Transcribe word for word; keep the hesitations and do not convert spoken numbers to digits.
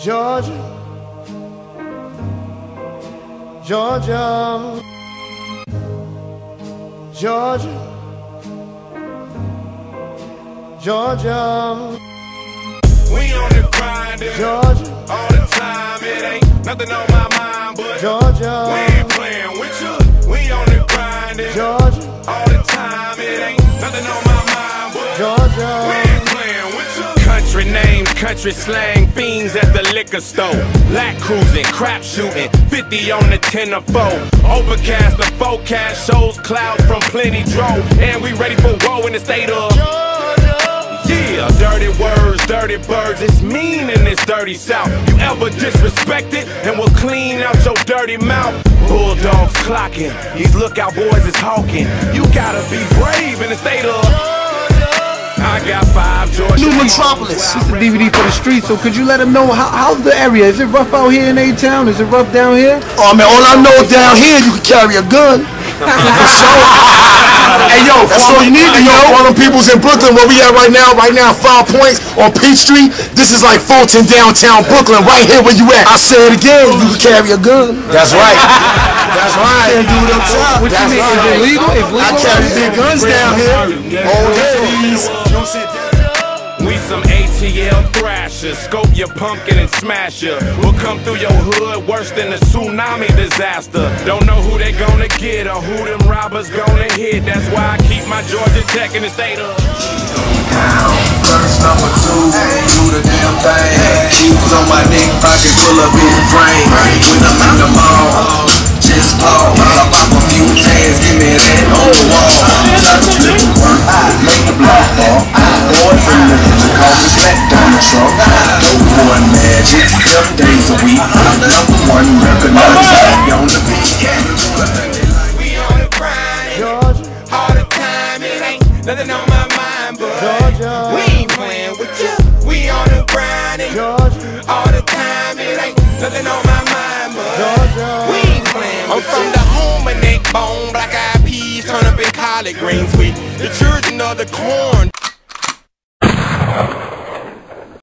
Georgia, Georgia, Georgia, Georgia. We on the grind, Georgia, all the time. It ain't nothing on my mind, but Georgia, we ain't playing with you. We on the grind, Georgia, all the time. It ain't nothing on my mind, but Georgia, we ain't playing with you. Country names, country slang, fiends at the liquor store, lack cruising, crap shooting, fifty on the ten or four. Overcast, the forecast shows clouds from plenty drove, and we ready for woe in the state of yeah, dirty words, dirty birds, it's mean in this dirty south. You ever disrespect it, and we'll clean out your dirty mouth. Bulldogs clocking, these lookout boys is hawking. You gotta be brave in the state of I got five Georgia. New Metropolis. It's the D V D for the streets, so could you let them know how, how's the area? Is it rough out here in A-Town? Is it rough down here? Oh man, all I know down here you can carry a gun. For sure. Hey yo, that's all you need to know. All them people's in Brooklyn, where we at right now, right now, Five Points on Peach Street. This is like Fulton, downtown Brooklyn, right here where you at. I say it again, you can carry a gun. That's right. That's right. Can't do it up top. What you mean? Is it legal? Is legal? I carry big guns down here. All days. We some A T L thrashers, scope your pumpkin and smash ya. We'll come through your hood worse than a tsunami disaster. Don't know who they gonna get or who them robbers gonna hit. That's why I keep my Georgia Tech in the state of Verse number two, do the damn thing. Keys on my neck, pocket full of big frame. When I'm in the mall, just pause. I pop a few tags, give me that on the wall. Touch you, make the block fall. Boy from the hood, call me Black Donald Trump. Dope boy magic, seven days a week. Number one recognized on the beat. we on the grind, Georgia, all the time. It ain't nothing on my mind, but Georgia, we ain't playing with you. We on the grind, Georgia, all the time. It ain't nothing on my mind, but Georgia. we ain't playing with I'm from you. The home of neck bone, black eyed peas turn up in collard greens with the children of the corn.